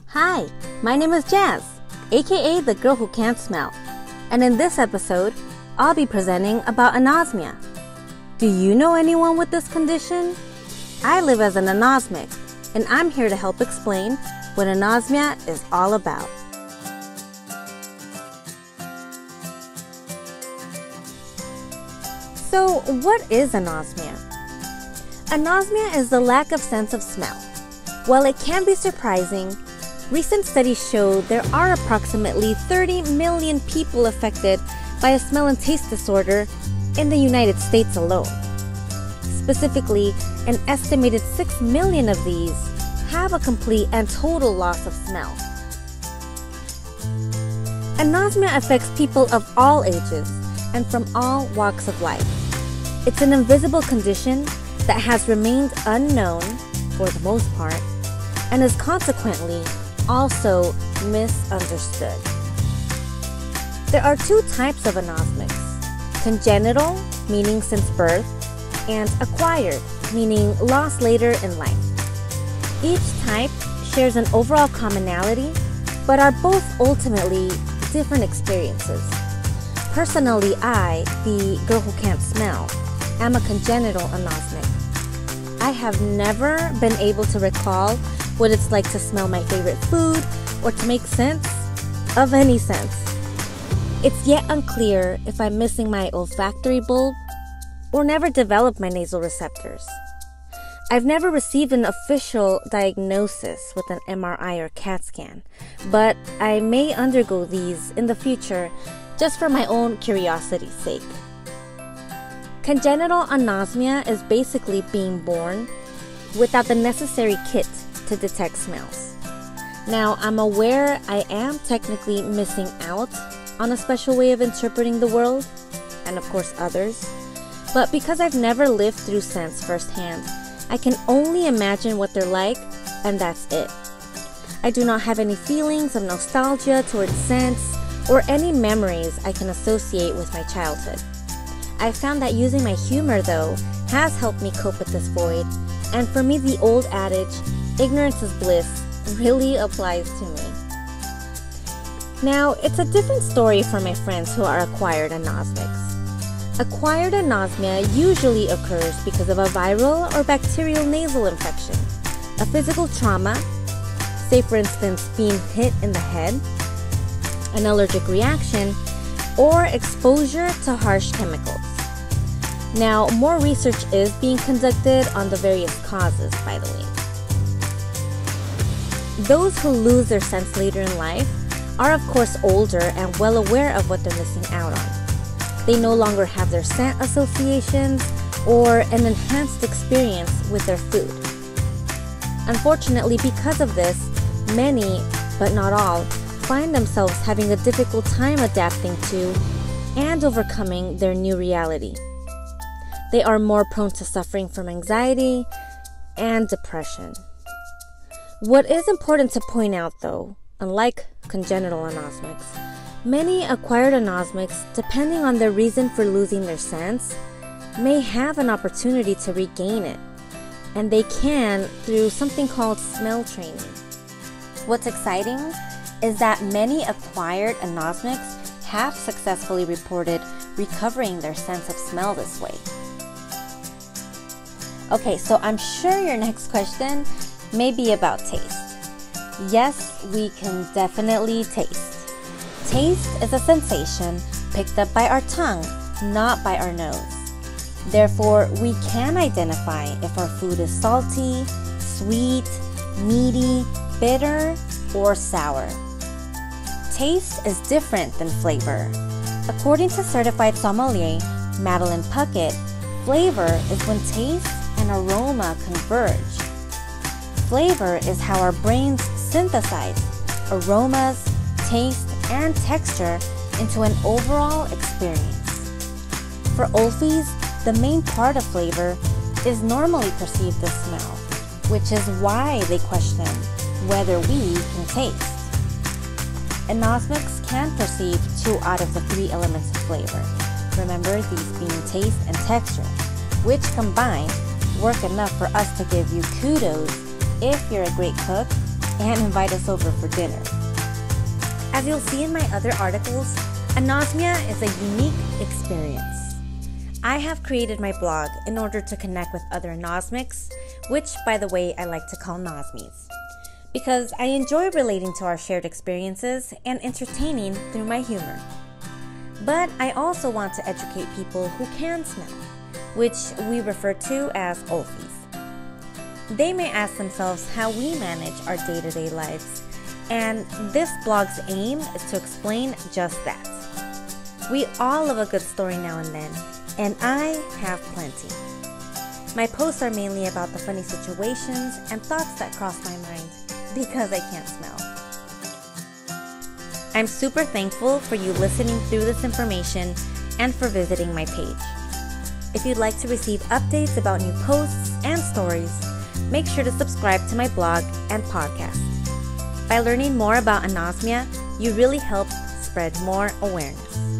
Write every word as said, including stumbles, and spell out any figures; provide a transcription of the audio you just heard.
Hi, my name is Yazz, aka the girl who can't smell, and in this episode, I'll be presenting about anosmia. Do you know anyone with this condition? I live as an anosmic, and I'm here to help explain what anosmia is all about. So, what is anosmia? Anosmia is the lack of sense of smell. While it can be surprising, recent studies show there are approximately thirty million people affected by a smell and taste disorder in the United States alone. Specifically, an estimated six million of these have a complete and total loss of smell. Anosmia affects people of all ages and from all walks of life. It's an invisible condition that has remained unknown for the most part and is consequently also misunderstood. There are two types of anosmics: congenital, meaning since birth, and acquired, meaning lost later in life. Each type shares an overall commonality, but are both ultimately different experiences. Personally, I, the girl who can't smell, am a congenital anosmic. I have never been able to recall what it's like to smell my favorite food or to make sense of any sense. It's yet unclear if I'm missing my olfactory bulb or never developed my nasal receptors. I've never received an official diagnosis with an M R I or CAT scan, but I may undergo these in the future just for my own curiosity's sake. Congenital anosmia is basically being born without the necessary kit to detect smells. Now, I'm aware I am technically missing out on a special way of interpreting the world, and of course others, but because I've never lived through scents firsthand, I can only imagine what they're like, and that's it. I do not have any feelings of nostalgia towards scents or any memories I can associate with my childhood. I found that using my humor, though, has helped me cope with this void, and for me the old adage, ignorance is bliss, really applies to me. Now, it's a different story for my friends who are acquired anosmics. Acquired anosmia usually occurs because of a viral or bacterial nasal infection, a physical trauma, say for instance being hit in the head, an allergic reaction, or exposure to harsh chemicals. Now, more research is being conducted on the various causes, by the way. Those who lose their sense later in life are of course older and well aware of what they're missing out on. They no longer have their scent associations or an enhanced experience with their food. Unfortunately, because of this, many, but not all, find themselves having a difficult time adapting to and overcoming their new reality. They are more prone to suffering from anxiety and depression. What is important to point out, though, unlike congenital anosmics, many acquired anosmics, depending on their reason for losing their sense, may have an opportunity to regain it, and they can through something called smell training. What's exciting is that many acquired anosmics have successfully reported recovering their sense of smell this way. Okay, so I'm sure your next question may be about taste. Yes, we can definitely taste. Taste is a sensation picked up by our tongue, not by our nose. Therefore, we can identify if our food is salty, sweet, meaty, bitter, or sour. Taste is different than flavor. According to certified sommelier Madeline Puckett, flavor is when taste and aroma converge. Flavor is how our brains synthesize aromas, taste, and texture into an overall experience. For olfies, the main part of flavor is normally perceived as smell, which is why they question whether we can taste. Anosmics can perceive two out of the three elements of flavor. Remember, these being taste and texture, which combined work enough for us to give you kudos if you're a great cook and invite us over for dinner. As you'll see in my other articles, anosmia is a unique experience. I have created my blog in order to connect with other anosmics, which, by the way, I like to call nosmies, because I enjoy relating to our shared experiences and entertaining through my humor. But I also want to educate people who can smell, which we refer to as olfies. They may ask themselves how we manage our day-to-day lives, and this blog's aim is to explain just that. We all love a good story now and then, and I have plenty. My posts are mainly about the funny situations and thoughts that cross my mind because I can't smell. I'm super thankful for you listening through this information and for visiting my page. If you'd like to receive updates about new posts and stories, make sure to subscribe to my blog and podcast. By learning more about anosmia, you really help spread more awareness.